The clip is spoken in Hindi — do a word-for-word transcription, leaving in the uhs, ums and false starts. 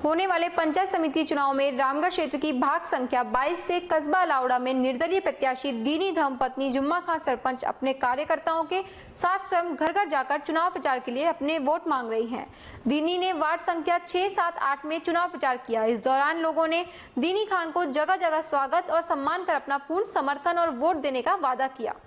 होने वाले पंचायत समिति चुनाव में रामगढ़ क्षेत्र की भाग संख्या बाईस से कस्बा लावड़ा में निर्दलीय प्रत्याशी दीनी धर्मपत्नी जुम्मा खान सरपंच अपने कार्यकर्ताओं के साथ स्वयं घर घर जाकर चुनाव प्रचार के लिए अपने वोट मांग रही हैं। दीनी ने वार्ड संख्या छह सात आठ में चुनाव प्रचार किया। इस दौरान लोगों ने दीनी खान को जगह जगह स्वागत और सम्मान कर अपना पूर्ण समर्थन और वोट देने का वादा किया।